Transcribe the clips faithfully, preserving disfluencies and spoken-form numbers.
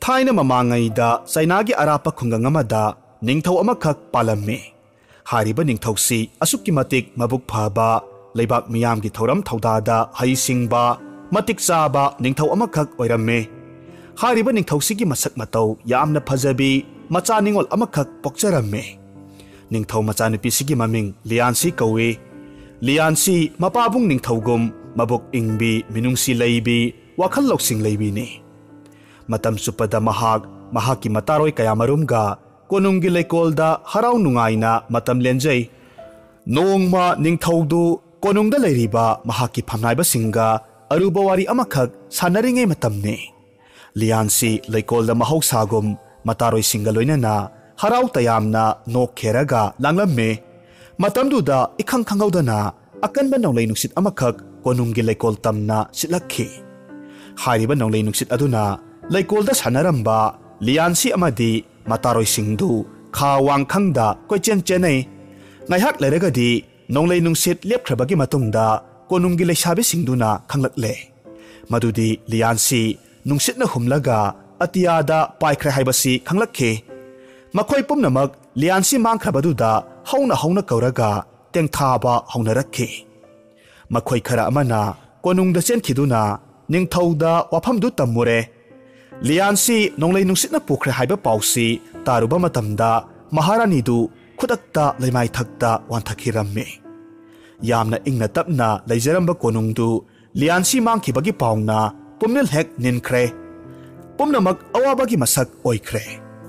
थाइना ममांगैदा चाइनागी अरापा खुंगंग अमदा निंगथौ अमखक पालम्मे हारिबा निंगथौसी असुक्की मतिक मबुक फाबा लेबाक मियामगी थौरम थौदादा हईसिंगबा मतिक चाबा निंगथौ अमखक ओइरम्मे हारिबा निंगथौसीगी मसक मतौ यामना फजबी मचा निंगोल अमखक पोक्चरम्मे निंगथौ मचानुपीसीगी ममिंग लियानसी कौवे लियानसी मपाबुंग निंगथौगुम मबुक इंगबी मिनुंगसी लैबी वाखल लौसिंग लैबीने मतम सुपदा महाक महाकी मतारोय कयामरुमगा कोनुंगी लेकोलदा हराव नुंगाइना मतम लेंजै नोंगमा निंगथौदु कोनुंगदा लैरिबा महाकी फमनाइबसिंगा अरुबा वारी अमखक सानरिंगे मतमने लियानसी लेकोलदा महौसागुम मतारोय सिंगा लोइनना हराव तयामना नोक खेरगा लांगलम्मे मतमदुदा इखंग खंगौदना अकनबा नौलै नुसित अमखक कोनुंगी लेकोल तमना सिलखी हारिबा नौलै नुसित अदुना लेकोलदा सानरंबा लियानसी अमदी मतारोय सिंधु खा वांखंगदा कोइचेन चेनै ngaiहक लेरगदी नौलै नुसित लेपख्रबगी मतुंगदा कोनुंगी लेसाबे सिंधुना खंगलकले मदुदी लियानसी नुसितना हुमलगा अतियादा पाइख्रे हाइबसी खंगलखे मखोय पुमनमक लियानसी मांगख्रबदुदा हौना हौना कौरगा तेंथाबा हौनरखे मखोय खरा अमना कोनुंगदा चेनखिदुना निंगथौदा वाफमदु तम्मुरे लियानसी नौलै नुसितना पुख्रे हाइबा पाउसी तारुबा मतमदा महारानीदु खुदक्ता लेमाय थक्ता वांथखिरम्मे यामना इंगना तपना लेजरंबा कोनुंगदु लियानसी मांगखिबगी पाउना पुमनिल हेक निनख्रे पुमनमक अवाबगी मसक ओइख्रे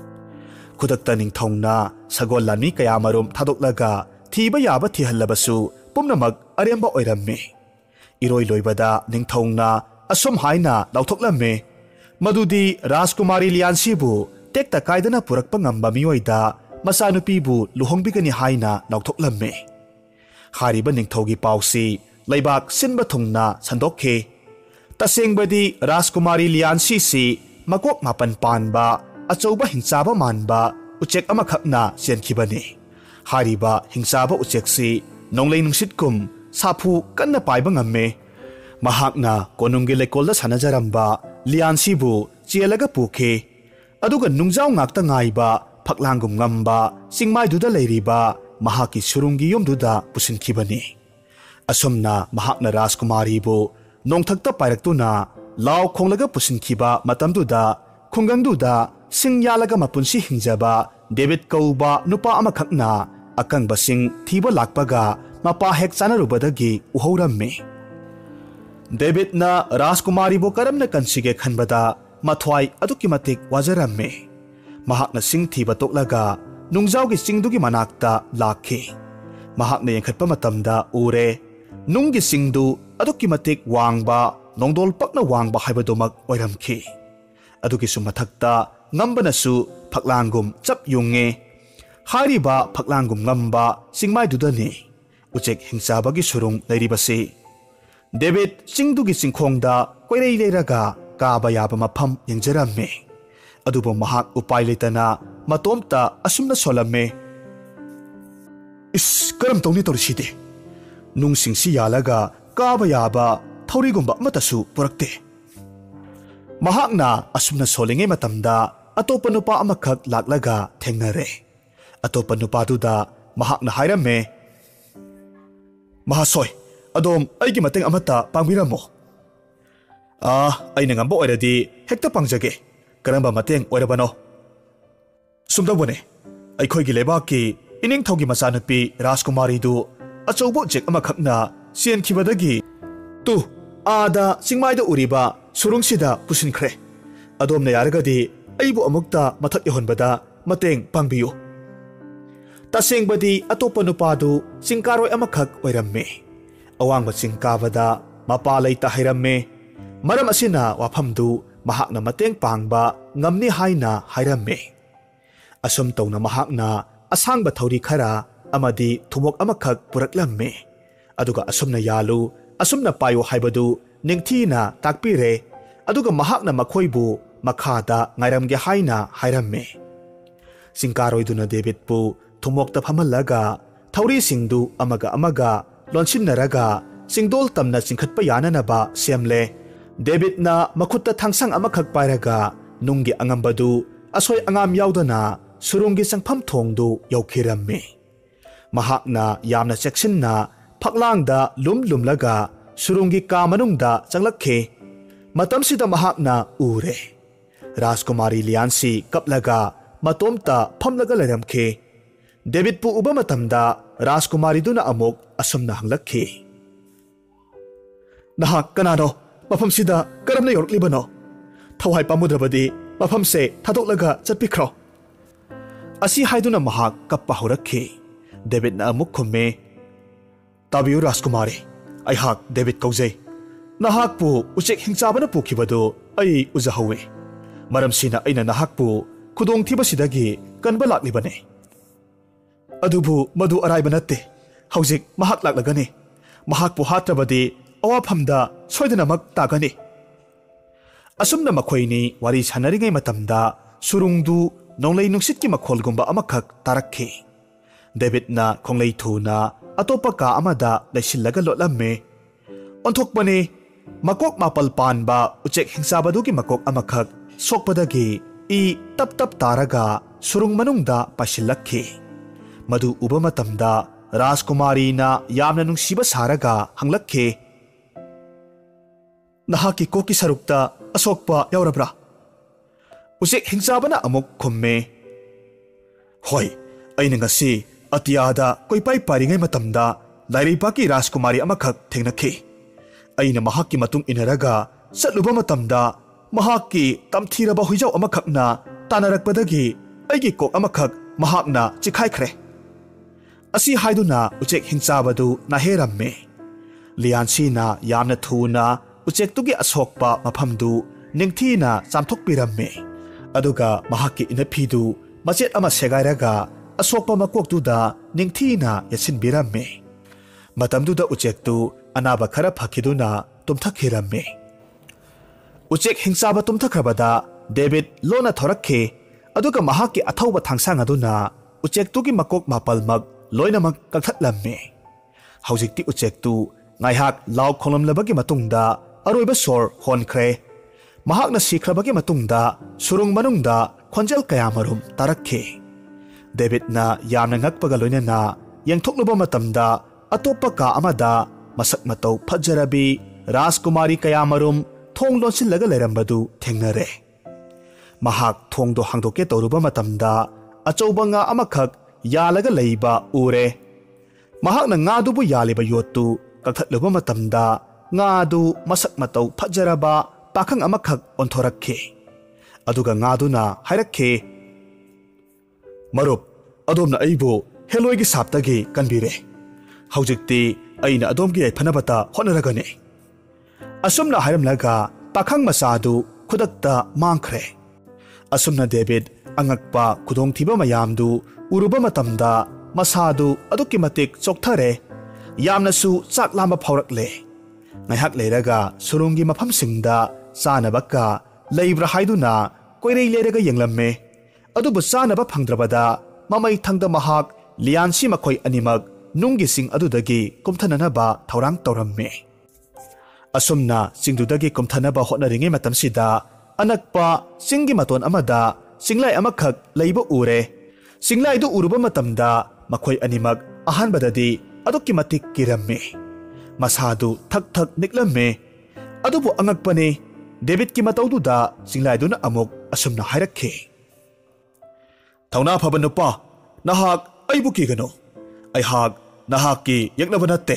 खुदक्ता निंगथौना सगोल लानी कयामरुम थादोक्लगा थीबा याबा थिहल्लबसु पुमनमक अरेंबा ओइरम्मे इरोय लोइबदा निंगथौना असुम हाइना लौथोक्लम्मे मदुदी राजकुमारी लियानसीबु टेक्ता कायदना पुरक्पा ngamba मियोइदा मसानुपीबु लुहोंबिगनी हाइना लौथोक्लम्मे हारिबा निंगथौगी पाउसी लैबाक सिनबा थुंगना संदोखे तसेंगबदी राजकुमारी लियानसी सी मकोक मापन पानबा अचौबा हिंचाबा मानबा उचेक अमखकना चेनखिबने हारिबा हिंचाबा उचेकसी नौलै नुसितकुम साफु कन्ना पाइबा ngame महाकना कोनुंगी लेकोलदा सानजरंबा लियानसीबु चेलगा पुखे अदुगा नुंजाव ngakta ngaiba फकलांगुम ngamba सिंगमाइदुदा लेरिबा महाकी सुरुंगी योमदुदा पुसिनखिबने असुमना महाकना राजकुमारीबु नोंथक्ता पाइरक्तुना लाव खोंलगा पुसिनखिबा मतमदुदा खुंगंदुदा सिंग यालगा मपुनसी हिंजाबा डेविड कौबा नुपा अमखकना अकंगबा सिंग थीबा लाकपगा मपा हेक चानरुबदगी उहौरम्मे डेविड ना राजकुमारीबु करमना कंसिगे खनबदा मथवाई अदुकी मतिक वाजरम्मे महाकना सिंग थीबा तोक्लगा नुंगजावगी सिंगदुगी मनाक्ता लाखे महाकना यंखटपा मतमदा उरे नुंगी सिंगदु अदुकी मतिक वांगबा नोंदोल पकना वांगबा हाइबदुमक ओइरमखि अदुकीसु मथक्ता ngambanasu phaklanggum chap yunge hariba phaklanggum ngamba singmaidudani uchek hingchabagi surung leiribasi David singdugi singkhongda koirei leiraga kaba yaba mapham yengjaramme adubo mahak upai letana matomta asumna solamme is karam tongni toriside nung singsi yalaga kaba yaba thaurigumba matasu purakte mahakna asumna solinge matamda अतोपा नुपा अमखक लाक्लगा थेंगनरे अतोपा नुपादुदा महाकना हाइरम्मे महासोय अदोम अइगी मतेंग अमता पांगबिरमो आ अइना ngamba ओइरदि हेक्ता पांगजगे करंबा मतेंग ओइरबनो सुमदबने अइखोइगी लेबाकी इनिंग थौगी मचानुपी राजकुमारीदु अचौबो जेक अमखकना सेनखिबदगी तु आदा सिंगमाइदा उरिबा सुरुंगसिदा पुसिनख्रे अदोमना यारगदि अइबु अमुक्ता मथक यहोनबदा मतेंग पांगबियो तसेंगबदी अतोपा नुपादु सिंकारोय अमखक ओइरम्मे अवांगबा सिंकाबदा मपा लैता हाइरम्मे मरम असिना वाफमदु महाकना मतेंग पांगबा ngamni haina हाइरम्मे असुम तौना महाकना असांगबा थौरी खरा अमदी थुमोक अमखक पुरकलम्मे अदुगा असुमना यालु असुमना पायो हाइबदु निंगथीना ताकपिरे अदुगा महाकना मखोइबु मखादा ngairamge haina hairamme singkaroiduna David pu thumokta phamalaga thauri singdu amaga amaga lonsinnaraga singdol tamna singkhatpa yananaba semle David na makhutta thangsang amakhak pairaga nunggi angambadu asoi angam yaudana surungi sangpham thongdu yaukhirame. Mahakna yamna cheksinna phaklangda lum lumlaga surungi ka manungda changlakhe. Matamsida mahakna ure. Rajkumari Liansi kaplaga matomta phamlaga leramkhe. David pu uba matamda Rajkumari duna amok asumna hanglakhe. Nahak kanano mafamsida karamna yorklibano. Thawai pamudrabadi mafamse thadoklaga chatpikhro. Asi haiduna mahak kappa horakhe. David na amuk khumme. Tabiu Rajkumari. Aihak David kaujay. Nahak pu uchek hingchaba na pukhibado ai uzahawe. Maramsina aina nahak pu khudong thibasidagi kanba laklibane. Adubu madu araiba natte. Haujik mahak laklagane. Mahak pu hatrabadi awaphamda soidanamak tagane. Asumna makhoini wari sanaringai matamda surungdu nonglei nungsit ki makholgumba amakhak tarakhe. David na khonglei thuna atopa ka amada laisillaga lotlamme. Onthokbane makok mapal panba uchek hingchabadu ki makok amakhak sokpadagi i tap tap taraga surung manungda pasillakhe. Madu uba matamda Rajkumari na yamna nungsiba saraga hanglakhe. Nahaki koki sarukta asokpa yaurabra. Uchek hingchabana amuk khumme. Hoi, aina ngasi atiyada koipai paringai matamda Kangleipaki Rajkumari amakhak thengnakhe. Aina mahakki matung inaraga satluba matamda mahakki tamthiraba huijau amakhakna tanarakpadagi aigi kok amakhak mahakna chikhaikhre. Asi haiduna uchek hingchabadu naheramme. Liansi na yamna thuna uchek tugi asokpa maphamdu ningthina chamthokpiramme. Aduga mahakki inaphidu machet ama segairaga asokpa makoktuda ningthina yasinbiramme. Matamduda uchektu anaba khara phakiduna tumthakhiramme. Uchek hingchaba tumthakrabada David lona thorakhe. Aduga mahakki athauba thangsang aduna uchektugi makok mapalmak loinamak kakhthatlamme. Haujikti uchektu ngaihak law khonlamlabagi matungda aroiba sor honkhre. Mahakna sikhrabagi matungda surung manungda khonjel kayamarum tarakhe. David na yamna ngakpaga loinana yengthokluba matamda atopa ka amada masak matau phajarabi Rajkumari kayamarum thong lonsillaga lerambadu thengnare. Mahak thongdo hangdoke toruba matamda achouba nga amakhak yalaga leiba ure. Mahakna nga dubu yaliba yottu kakhthatluba matamda nga du masak matau phajaraba pakhang amakhak onthorakhe. Aduga nga duna hairakhe. Marup, adomna aibu heloigi saptagi kanbire. Haujikti aina adomgi yaiphanabata honaragane. Asumna hairamlaga pakhang masadu khudakta mangkhre. Asumna David angakpa khudong thiba mayamdu uruba matamda masadu adukki matik chokthare. Yamnasu chak lamba phaurakle. Ngaihak leiraga surungi maphamsingda chanabaka leibra haiduna koirei leiraga yenglamme. Adubu chanaba phangdrabada mamai thangda mahak Liansi makhoi animak nunggi sing adudagi kumthananaba thaurang tawramme. Asumna singdudagi kumthanaba hotnaringe matamsida anakpa singi maton amada singlai amakhak leiba ure. Singlai du uruba matamda makhoi animak ahanbadadi adukki matik kiramme. Masadu thak thak niklamme. Adubu angakpane David ki matawduda singlai duna amuk asumna hairakhe. Thauna phaba nupa nahak aibu kigano. Aihak nahaki yaknaba natte.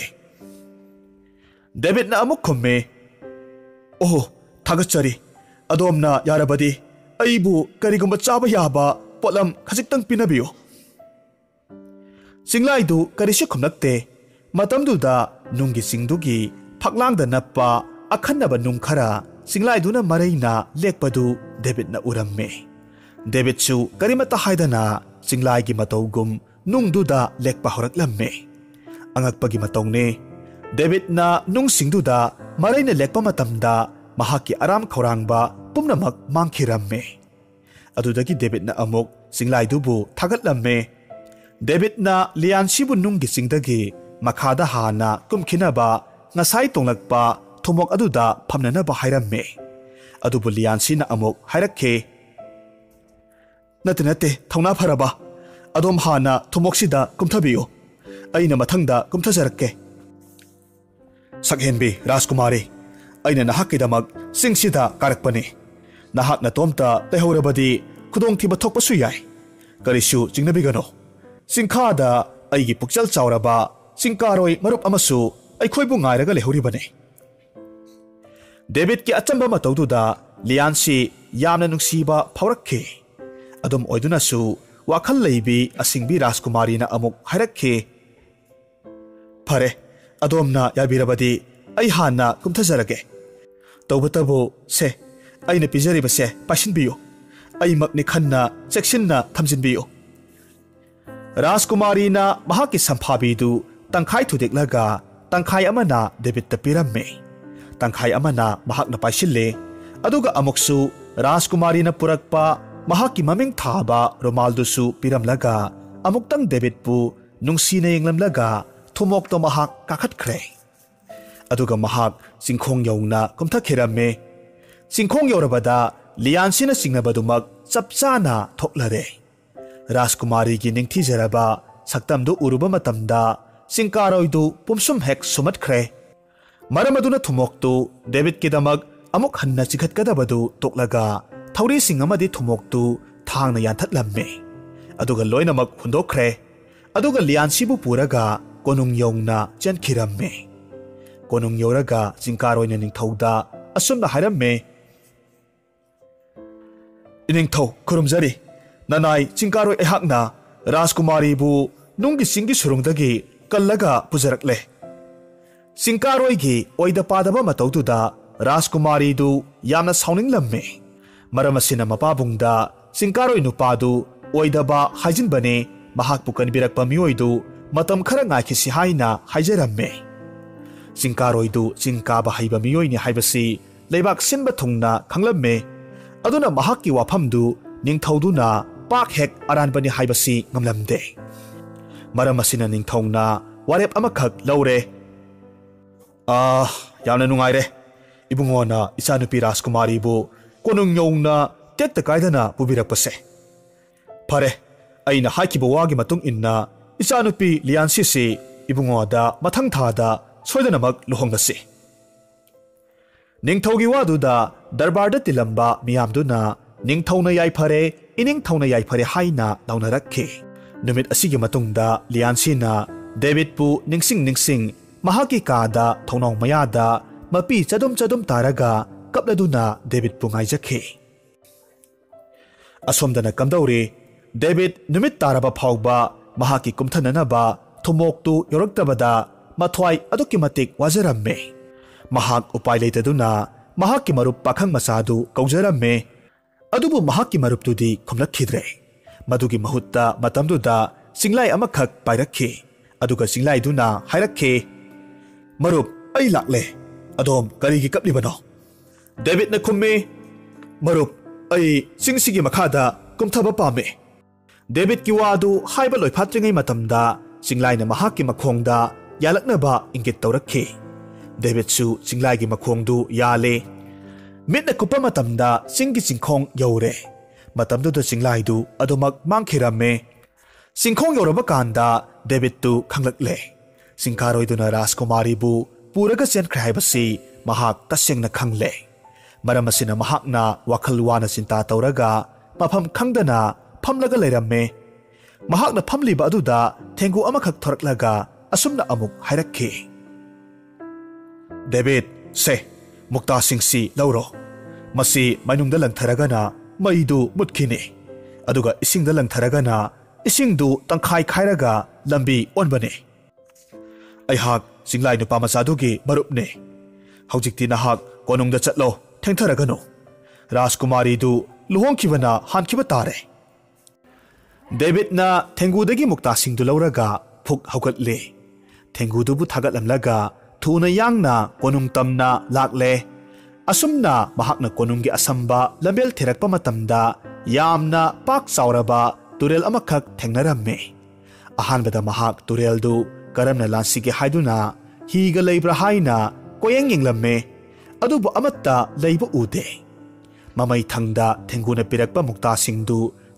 David na amuk khumme. Oh, thagachari. Adomna yarabadi aibu karigumba chaba yaba potlam khajiktang pinabiyo. Singlai du karishi khumnakte. Matamduda nunggi singdugi phaklangda nappa akhanaba nungkhara singlai duna maraina lekpadu David na uramme. David su karimata haidana singlai gi matawgum nungduda lekpa horaklamme. Angakpagi matawne David na nung singduda maraina lekpa matamda mahaki aram khorangba pumnamak mangkhiramme. Adudagi David na amuk singlai dubu thagatlamme. David na Liansibu nunggi singdagi makhada hana kumkhinaba ngasai tonglakpa thumok aduda phamnanaba hairamme. Adubu Liansi na amuk hairakhe. Nate nate thongna pharaba adom hana thumok-sida kumthabiyu aina mathangda kumthajarakke Sakhenbi Rajkumari aina nahakkidamak singsida karakpani nahakna tomta tehorabadi khudongthiba thokpasu yai karisu jingnabigano singkhada aigi pukchal chawraba singkaroi marup amasu aikhoibu ngairaga lehoribane David ki achamba matawduda liansi yamna nungsiba phaurakhe adom oidunasu wakhal leibi asingbi Rajkumari na amuk hairakhe Phare adomna yabirabadi ai hana kumthajarage tawbatabu se aina pijariba se pasinbiyo ai makni khanna cheksinna thamjinbiyo Rajkumari na mahaki samphabidu tangkhai thudeklaga tangkhai amana David ta piramme tangkhai amana mahakna paisille aduga amuksu Rajkumari na purakpa mahaki maming thaba romaldusu piramlaga amuktang David pu nungsina yenglamlaga thumok to mahak kakhatkre aduga mahak singkhong yawna kumthakiramme singkhong yawrabada liansina singnabadumak chapchana thoklare Rajkumari gi ningthijaraba saktamdu uruba matamda singkaroidu pumsum hek sumatkre maramaduna thumoktu David kidamak amuk hanna chikhatkadabadu toklaga thauri singamadi thumoktu thangna yanthatlamme aduga loinamak hundokre aduga liansibu puraga konung yongna chankiramme konung yoraga singkaroina ningthauda asumna haramme iningthau kurumjari nanai chingkaroi ehakna Rajkumari bu nungi singi surungdagi kallaga pujarakle singkaroi gi oida padaba matawduda Rajkumari du yamna sauninglamme maramasina mapabungda singkaroi nupadu oidaba hajinbane mahakpu kanbirakpa miyoidu matam khara ngaikisi haina haijaramme singkaroidu chingkaba haiba miyoini haibasi leibak sinba thungna khanglamme aduna mahakki wafamdu ningthauduna pak hek aranbani haibasi ngamlamde maramasina ningthauna warep amakhak laure ah yamna nungaire ibungona ichanupi Rajkumari bu konung yongna tekta kaidana pubirakpase phare aina haikiba wagi matung inna ichanupi liansi si ibungoda mathang thada soidanamak luhonggasi ningthaugi waduda darbarda tilamba miyamduna ningthauna yaifare iningthauna yaifare haina launarakhe numit asigi matungda liansi na David pu ningsing ningsing mahaki kada thonong mayada mapi chadum chadum taraga kapladuna David pu ngaijakhe asomdana kamdauri David numit taraba phawba mahaki kumthananaba thumoktu yoraktabada mathwai aduki matik wajaramme mahak upai leitaduna mahaki marup pakhang masadu kaujaramme adubu mahaki marup tudi khumlakhidre madugi mahutta matamduda singlai amakhak pairakhe aduga singlai duna hairakhe marup ai lakle adom karigi kaplibano David na khumme marup ai singsigi makhada kumthaba pame David ki wadu haiba loiphatringai matamda singlai na mahaki makhongda yalaknaba ingit tawrakhe David su singlai gi makhongdu yale mitna kupa matamda singi singkhong yore matamdu da singlai du adomak mangkhiramme singkhong yoraba kanda David tu khanglakle singkaroi duna Rajkumari bu puraga chen khaibasi mahak tasengna khangle maramasina mahakna wakhalwana sinta tawraga mafam khangdana phamlaga leiramme mahakna phamliba aduda thengu amakhak thoraklaga asumna amuk hairakhe David se mukta singsi lauro masi mainungda langtharagana maidu mutkhini aduga isingda langtharagana isingdu tangkhai khairaga lambi onbane aihak singlai nupa masadugi marupne haujikti nahak konungda chatlo thengtharagano Rajkumari du luhongkhibana hankiba tare David na thengudagi mukta singdu lauraga phuk haugatle thenggudu bu thagatlamlaga thuna yangna konung tamna lakle asumna mahakna konunggi asamba lambel thirakpa matamda yamna pak sauraba turel amakhak thengnaramme ahanbada mahak turel du karamna lansige haiduna higa leibra haina koyeng yenglamme adubu amatta leiba ude mamai thangda thenguna pirakpa mukta singdu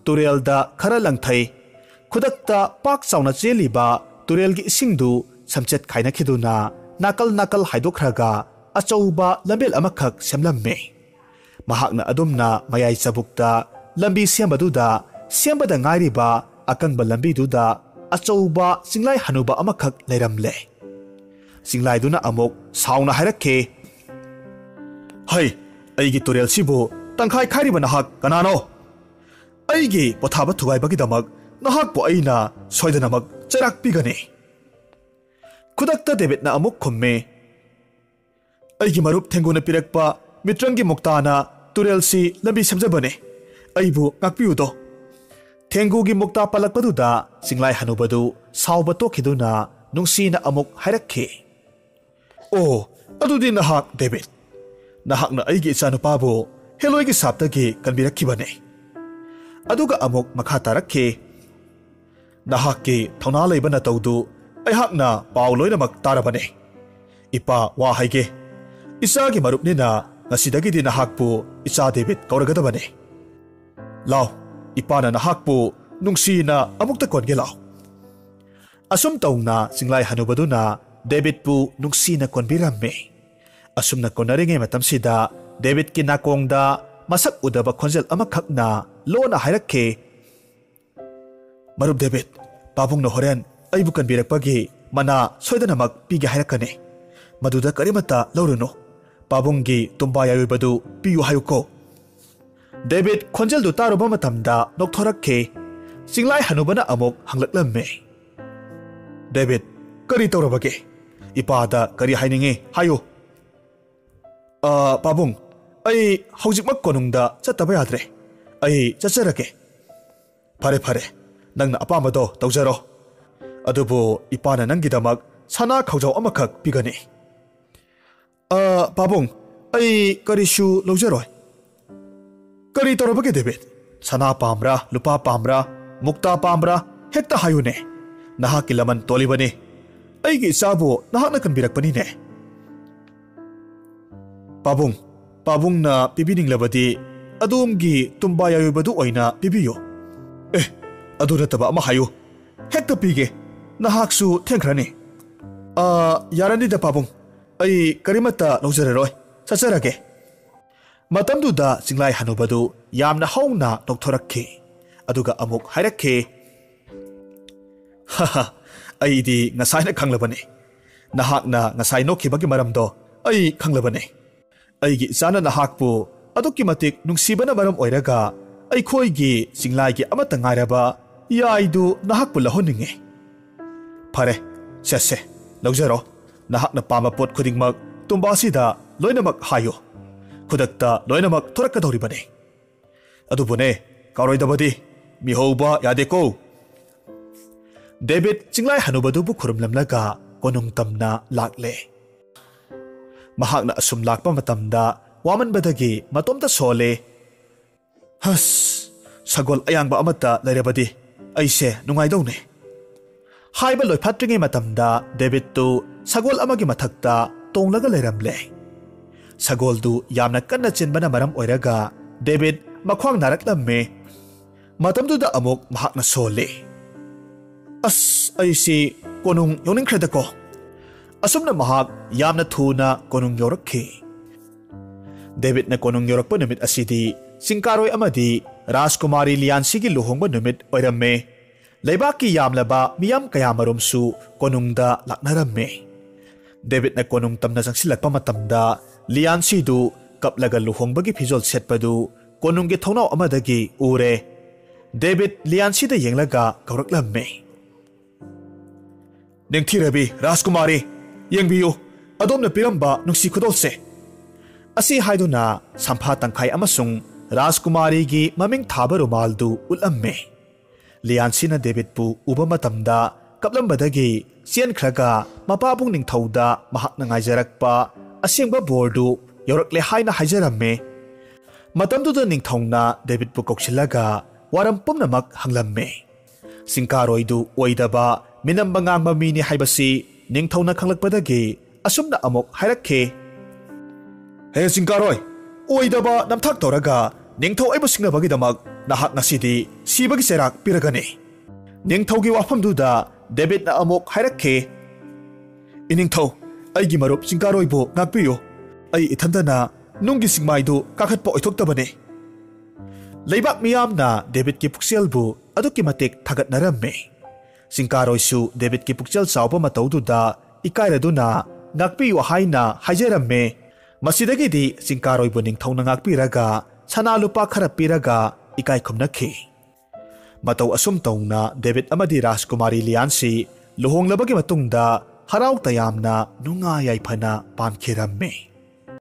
तुरेलदा खरा लंगथै खुदक्ता पाक चावना चेलिबा तुरेलगी इसिंगदु समचेत खाइनखिदुना नाकल नाकल हाइदोखरागा अचौबा लंबेल अमखक सेमलम्मे महाकना अदुमना मयाई चबुक्ता लंबी सेमबदुदा सेमबदा ngairiba akangba lambiduda achouba singlai hanuba amakhak leiramle singlai duna amok sauna hairakhe hai aigi turel sibu tangkhai khairiba nahak kanano aigi pothaba thugai bagi damak nahak po aina soidanamak charak pigani khudakta David na amok khomme aigi marup thenguna pirakpa mitrangi muktana turel si lambi samjabane aibu ngakpiudo Thengugi mukta palakpaduda singlai hanubadu sauba tokhiduna nungsina amuk hairakhe Oh adudi nahak David nahak na aigi ichanupabu heloigi saptagi kanbirakhibane aduga amuk makha tarakhe nahakki thona leibana tawdu aihakna paw loinamak tarabane ipa wa haige isagi marupnina ngasidagidi nahakpu icha David kauragadabane law ipana nahakpu nungsina amukta konge law asum tawna singlai hanubaduna David pu nungsina konbiramme asumna konaringe matamsida David ki nakongda masak udaba khonjel amakhakna lona hairakhe marup David babung no horen aibu kanbirakpagi mana soidanamak pige hairakane maduda karimata lawruno babunggi tumbayayubadu piyu hayuko David khonjel du taruba matamda nokthorakhe singlai hanubana amok hanglaklamme David kari tawrabage ipada kari haininge hayo ah babung ai hojikmak konungda chataba yadre ai chacharake phare phare nangna apamado tawjaro adubu ipana nangidamak sana khawjaw amakhak pigani ah babung ai karishu lawjaroi Kari torabage David sana pamra lupa pamra mukta pamra hekta hayune nahaki laman tolibane aigi sabu nahakna kanbirakpani ne Pabung pabung na pibining labadi adumgi tumbayayubadu oina pibiyo eh adu nataba ama hayo hekta pige nahaksu thenkrani ah yarani da pabung ai karimata lawjareroi chacharage Matamduda singlai hanubadu yamna hauna noktorakhe aduga amuk hairakhe haha aidi ngasai na khanglabane nahakna ngasai nokhibagi maramdo ai khanglabane aigi sana nahakpu aduki matik nungsibana maram oiraga ai khoigi singlai gi amata ngairaba yaidu nahakpu lahoninge phare sese lawjaro nahakna pama pot khudingmak tumbasida loinamak hayo khudakta loinamak thorakadoribane adubune karoidabadi mihouba yadeko David singlai hanubadu bu khurumlamlaga konung tamna lakle mahakna asum lakpa matamda waman badagi matomta sole has sagol ayangba amata lairabadi aise nungai dawne haiba loi phatringe matamda David tu sagol amagi mathakta tonglaga lairamle sagol du yamna kanna chinbana maram oiraga David makhwang naraklamme matamduda amuk mahakna sole as aisi konung yoning khredako asumna mahak yamna thuna konung yorakhe David na konung yorakpa numit asidi singkaroi amadi Rajkumari Liansi gi luhongba numit oiramme leibaki yamlaba miyam kayamarumsu konungda laknaramme David na konung tamna jangsilakpa matamda Liansi du kaplaga luhongbagi phijol setpadu konunggi thonau amadagi ure David Liansi da yenglaga kauraklamme Nengthirabi Rajkumari yengbiyu adomna piramba nungsi khudolse asi haiduna sampha tangkhai amasung Rajkumari gi maming thaba rumaldu ulamme Liansi na David pu uba matamda kaplambadagi sian khraga mapabung ningthauda mahakna ngaijarakpa asengba bordu yorakle haina haijaramme matamduda ningthongna David pu kokchilaga waram pumnamak hanglamme singkaroidu oidaba minamba ngangba mini haibasi ningthongna khanglakpadagi asumna amok hairakhe he singkaroi oidaba namthak toraga ningthau aibu singnabagi damak nahak ngasidi sibagi serak piragani. Ningthaugi wafamduda David na amok hairakhe. Iningthau, aigi marup singkaroibu ngakpiyo. Ay ithandana nunggi singmaidu kakhatpa oithoktabani. Leibak miyam na David ki pukselbu aduki matik thagat naramme. Singkaroisu David ki puksel sauba mataududa ikairaduna ngakpiyo haina haijaramme. Masidagidi singkaroibu ningthau na ngakpiraga sanalupa kharapiraga ikai khumnakhi. Matau asum tauna David amadi Rajkumari Liansi luhonglabagi matungda haraw tayamna nunga yaifana pankiramme.